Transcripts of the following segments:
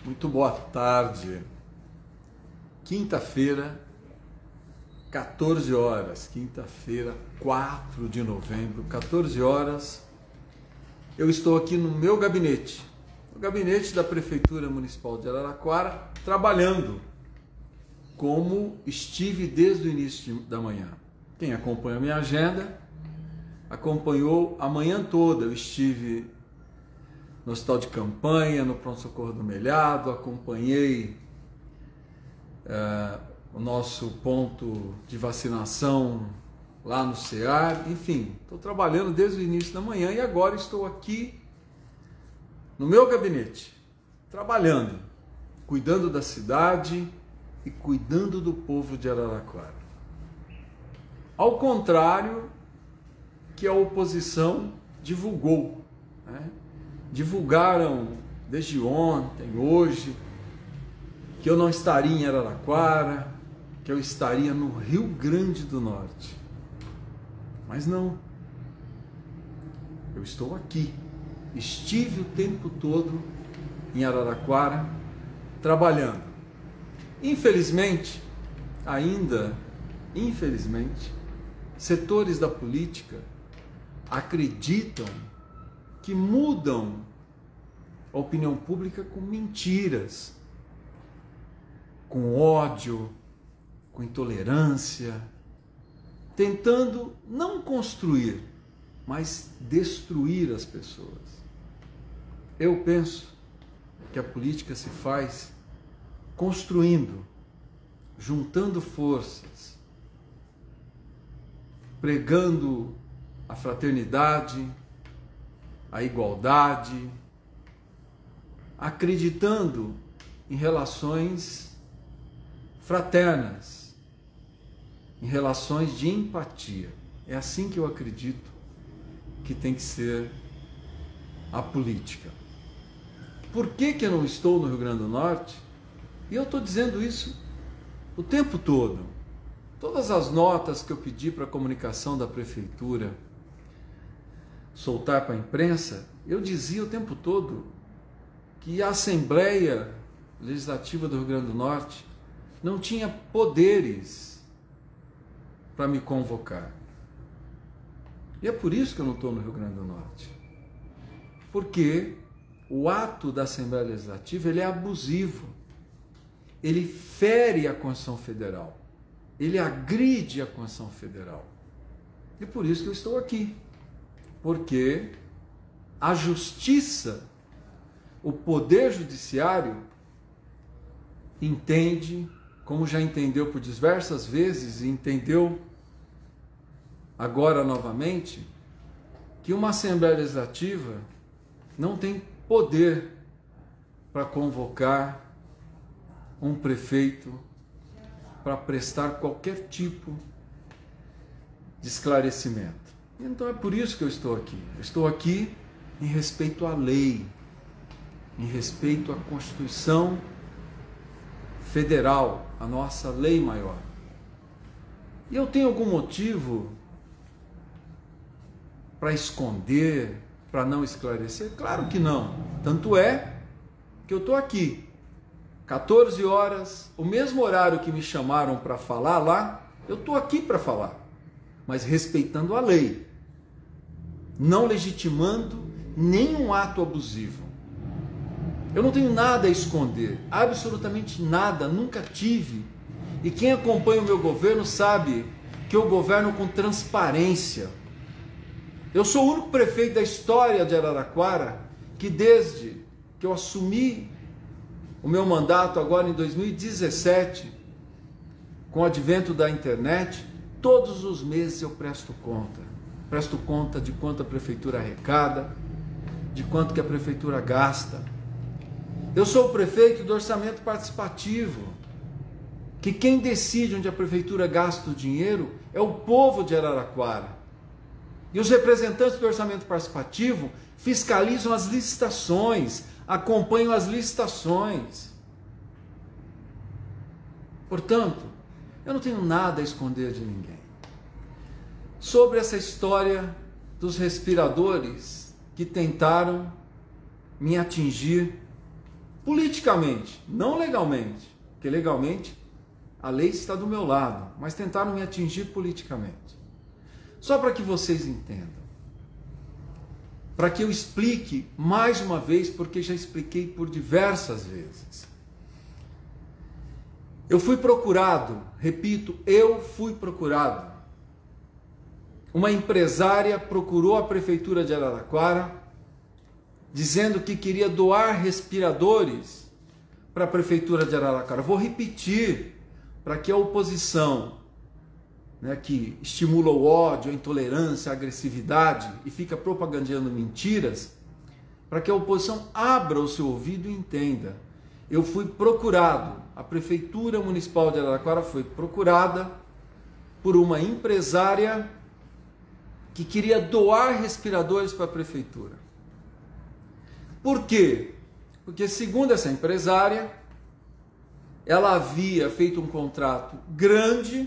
Muito boa tarde. Quinta-feira, 14 horas. Quinta-feira, 4 de novembro, 14 horas. Eu estou aqui no meu gabinete, no gabinete da Prefeitura Municipal de Araraquara, trabalhando como estive desde o início da manhã. Quem acompanha a minha agenda, acompanhou a manhã toda. Eu estive no hospital de campanha, no pronto-socorro do Melhado, acompanhei o nosso ponto de vacinação lá no CEAR, enfim, estou trabalhando desde o início da manhã e agora estou aqui no meu gabinete, trabalhando, cuidando da cidade e cuidando do povo de Araraquara. Ao contrário que a oposição divulgou, né? Divulgaram desde ontem, hoje, que eu não estaria em Araraquara, que eu estaria no Rio Grande do Norte. Mas não. Eu estou aqui. Estive o tempo todo em Araraquara, trabalhando. Infelizmente, setores da política acreditam que mudam a opinião pública com mentiras, com ódio, com intolerância, tentando não construir, mas destruir as pessoas. Eu penso que a política se faz construindo, juntando forças, pregando a fraternidade, a igualdade, acreditando em relações fraternas, em relações de empatia. É assim que eu acredito que tem que ser a política. Por que eu não estou no Rio Grande do Norte? E eu estou dizendo isso o tempo todo. Todas as notas que eu pedi para a comunicação da prefeitura soltar para a imprensa, eu dizia o tempo todo que a Assembleia Legislativa do Rio Grande do Norte não tinha poderes para me convocar. E é por isso que eu não estou no Rio Grande do Norte. Porque o ato da Assembleia Legislativa ele é abusivo. Ele fere a Constituição Federal. Ele agride a Constituição Federal. E por isso que eu estou aqui. Porque a justiça, o poder judiciário, entende, como já entendeu por diversas vezes e entendeu agora novamente, que uma Assembleia Legislativa não tem poder para convocar um prefeito para prestar qualquer tipo de esclarecimento. Então é por isso que eu estou aqui. Eu estou aqui em respeito à lei, em respeito à Constituição Federal, a nossa lei maior. E eu tenho algum motivo para esconder, para não esclarecer? Claro que não. Tanto é que eu estou aqui, 14 horas, o mesmo horário que me chamaram para falar lá, eu estou aqui para falar, mas respeitando a lei, não legitimando nenhum ato abusivo. Eu não tenho nada a esconder, absolutamente nada, nunca tive. E quem acompanha o meu governo sabe que eu governo com transparência. Eu sou o único prefeito da história de Araraquara que desde que eu assumi o meu mandato agora em 2017, com o advento da internet, todos os meses eu presto conta de quanto a prefeitura arrecada, de quanto que a prefeitura gasta. Eu sou o prefeito do orçamento participativo, que quem decide onde a prefeitura gasta o dinheiro é o povo de Araraquara. E os representantes do orçamento participativo fiscalizam as licitações, acompanham as licitações. Portanto, eu não tenho nada a esconder de ninguém. Sobre essa história dos respiradores que tentaram me atingir politicamente, não legalmente, porque legalmente a lei está do meu lado, mas tentaram me atingir politicamente. Só para que vocês entendam, para que eu explique mais uma vez, porque já expliquei por diversas vezes. Eu fui procurado, repito, eu fui procurado. Uma empresária procurou a prefeitura de Araraquara, dizendo que queria doar respiradores para a prefeitura de Araraquara. Vou repetir, para que a oposição, né, que estimula o ódio, a intolerância, a agressividade e fica propagandando mentiras, para que a oposição abra o seu ouvido e entenda. Eu fui procurado, a Prefeitura Municipal de Araraquara foi procurada por uma empresária que queria doar respiradores para a prefeitura. Por quê? Porque, segundo essa empresária, ela havia feito um contrato grande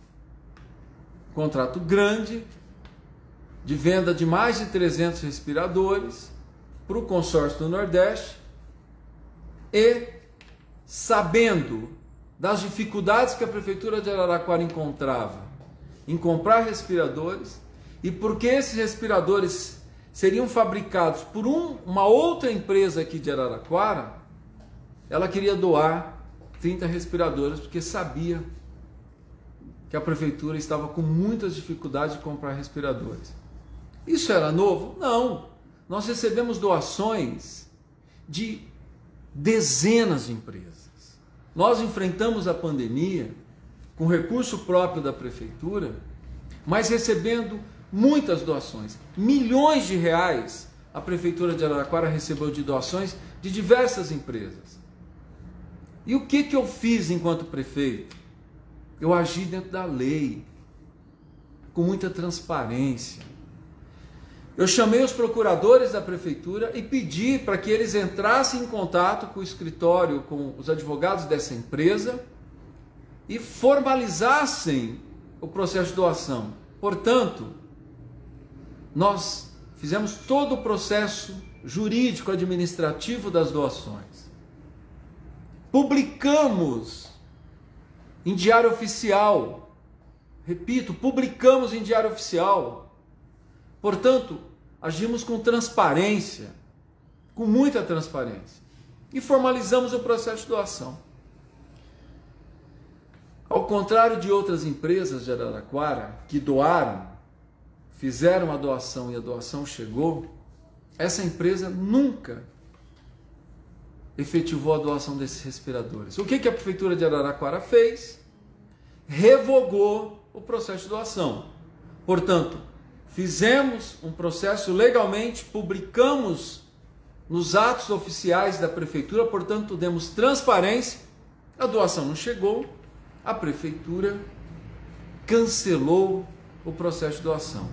de venda de mais de 300 respiradores para o consórcio do Nordeste e, sabendo das dificuldades que a prefeitura de Araraquara encontrava em comprar respiradores e porque esses respiradores seriam fabricados por uma outra empresa aqui de Araraquara, ela queria doar 30 respiradores porque sabia que a prefeitura estava com muitas dificuldades de comprar respiradores. Isso era novo? Não. Nós recebemos doações de dezenas de empresas. Nós enfrentamos a pandemia com recurso próprio da prefeitura, mas recebendo muitas doações. Milhões de reais a prefeitura de Araraquara recebeu de doações de diversas empresas. E o que eu fiz enquanto prefeito? Eu agi dentro da lei, com muita transparência. Eu chamei os procuradores da prefeitura e pedi para que eles entrassem em contato com o escritório, com os advogados dessa empresa e formalizassem o processo de doação. Portanto, nós fizemos todo o processo jurídico administrativo das doações. Publicamos em diário oficial. Repito, publicamos em diário oficial. Portanto, agimos com transparência, com muita transparência. E formalizamos o processo de doação. Ao contrário de outras empresas de Araraquara que doaram, fizeram a doação e a doação chegou, essa empresa nunca efetivou a doação desses respiradores. O que a prefeitura de Araraquara fez? Revogou o processo de doação. Portanto, fizemos um processo legalmente, publicamos nos atos oficiais da prefeitura, portanto, demos transparência, a doação não chegou, a prefeitura cancelou o processo de doação.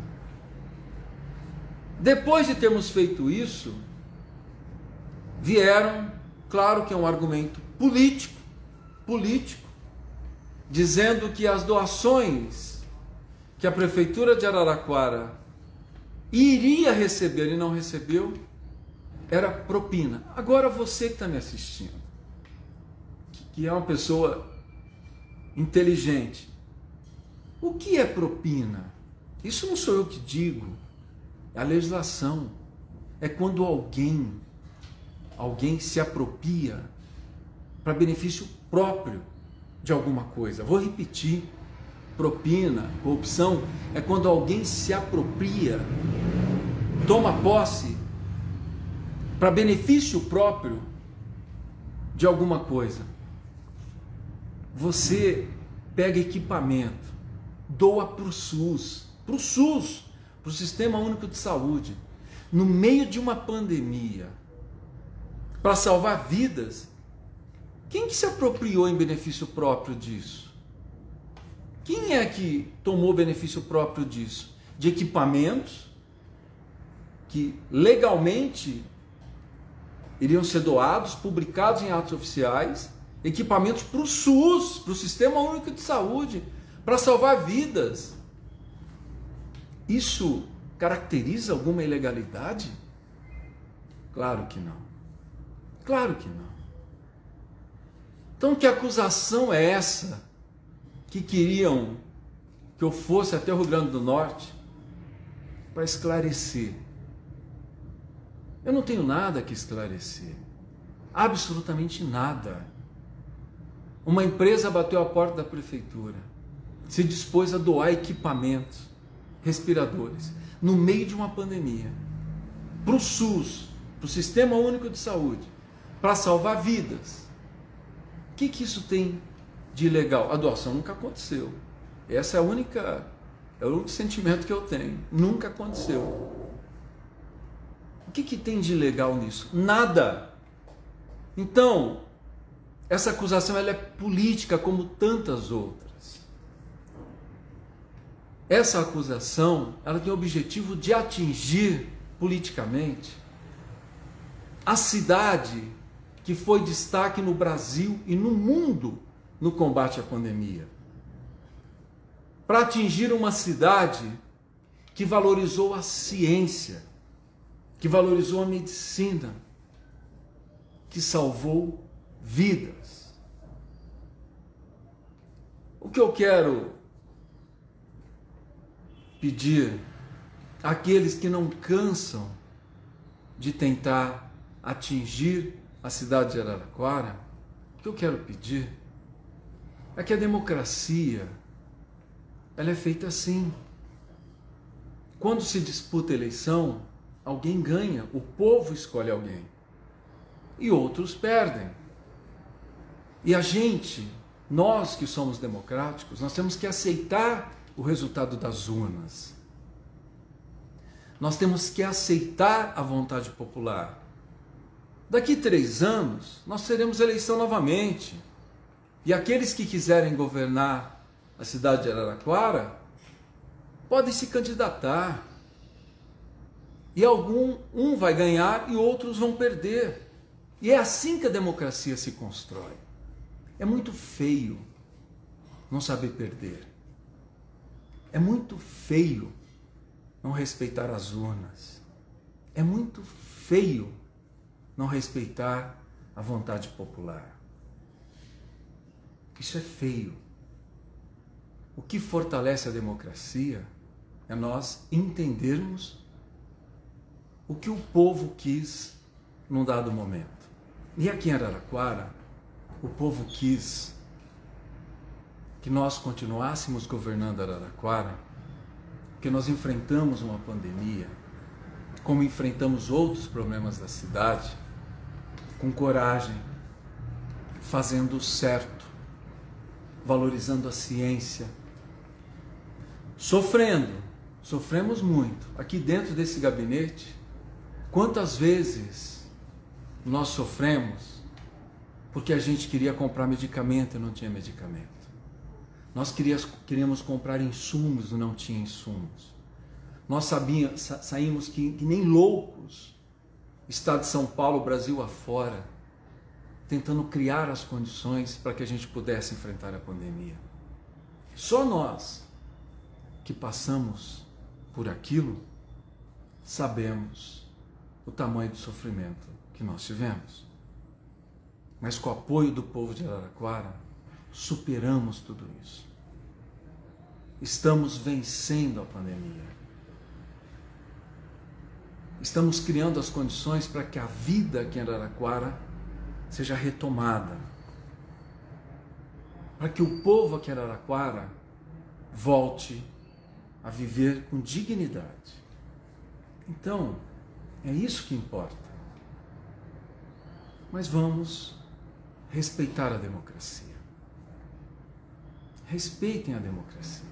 Depois de termos feito isso, vieram, claro que é um argumento político, dizendo que as doações que a prefeitura de Araraquara iria receber e não recebeu, era propina. Agora você que está me assistindo, que é uma pessoa inteligente, o que é propina? Isso não sou eu que digo, é a legislação. É quando alguém se apropria para benefício próprio de alguma coisa. Vou repetir. Propina, corrupção, é quando alguém se apropria, toma posse para benefício próprio de alguma coisa. Você pega equipamento, doa para o SUS, para o Sistema Único de Saúde, no meio de uma pandemia, para salvar vidas. Quem que se apropriou em benefício próprio disso? Quem é que tomou benefício próprio disso? De equipamentos que legalmente iriam ser doados, publicados em atos oficiais, equipamentos para o SUS, para o Sistema Único de Saúde, para salvar vidas. Isso caracteriza alguma ilegalidade? Claro que não. Claro que não. Então, que acusação é essa que queriam que eu fosse até o Rio Grande do Norte para esclarecer? Eu não tenho nada que esclarecer, absolutamente nada. Uma empresa bateu a porta da prefeitura, se dispôs a doar equipamentos, respiradores, no meio de uma pandemia, para o SUS, para o Sistema Único de Saúde, para salvar vidas. O que isso tem de ilegal? A doação nunca aconteceu. Essa é o único sentimento que eu tenho. Nunca aconteceu. O que tem de ilegal nisso? Nada. Então, essa acusação ela é política como tantas outras. Essa acusação ela tem o objetivo de atingir politicamente a cidade que foi destaque no Brasil e no mundo no combate à pandemia. Para atingir uma cidade que valorizou a ciência, que valorizou a medicina, que salvou vidas. O que eu quero pedir àqueles que não cansam de tentar atingir a cidade de Araraquara, o que eu quero pedir é que a democracia ela é feita assim. Quando se disputa eleição, alguém ganha, o povo escolhe alguém e outros perdem. E a gente, nós que somos democráticos, nós temos que aceitar o resultado das urnas. Nós temos que aceitar a vontade popular. Daqui 3 anos, nós teremos eleição novamente. E aqueles que quiserem governar a cidade de Araraquara podem se candidatar. E um vai ganhar e outros vão perder. E é assim que a democracia se constrói. É muito feio não saber perder. É muito feio não respeitar as urnas. É muito feio não respeitar a vontade popular. Isso é feio. O que fortalece a democracia é nós entendermos o que o povo quis num dado momento. E aqui em Araraquara, o povo quis que nós continuássemos governando Araraquara, porque nós enfrentamos uma pandemia, como enfrentamos outros problemas da cidade, com coragem, fazendo o certo, valorizando a ciência, sofremos muito. Aqui dentro desse gabinete, quantas vezes nós sofremos porque a gente queria comprar medicamento e não tinha medicamento. Nós queríamos comprar insumos e não tinha insumos. Nós saímos que nem loucos, Estado de São Paulo, Brasil afora, tentando criar as condições para que a gente pudesse enfrentar a pandemia. Só nós que passamos por aquilo sabemos o tamanho do sofrimento que nós tivemos. Mas com o apoio do povo de Araraquara, superamos tudo isso. Estamos vencendo a pandemia. Estamos criando as condições para que a vida aqui em Araraquara seja retomada. Para que o povo aqui em Araraquara volte a viver com dignidade. Então, é isso que importa. Mas vamos respeitar a democracia. Respeitem a democracia.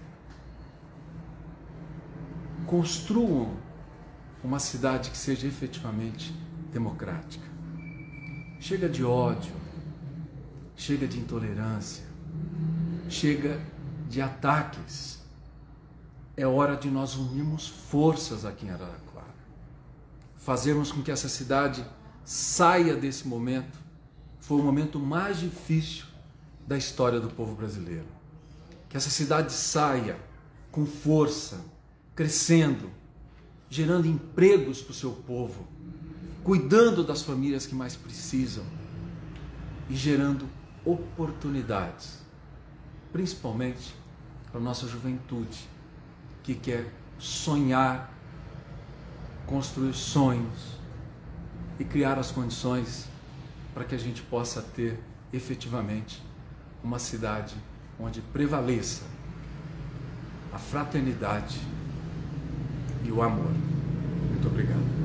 Construam uma cidade que seja efetivamente democrática. Chega de ódio, chega de intolerância, chega de ataques. É hora de nós unirmos forças aqui em Araraquara. Fazermos com que essa cidade saia desse momento. Foi o momento mais difícil da história do povo brasileiro. Que essa cidade saia com força, crescendo, gerando empregos para o seu povo, cuidando das famílias que mais precisam e gerando oportunidades, principalmente para a nossa juventude, que quer sonhar, construir sonhos e criar as condições para que a gente possa ter efetivamente uma cidade onde prevaleça a fraternidade e o amor. Muito obrigado.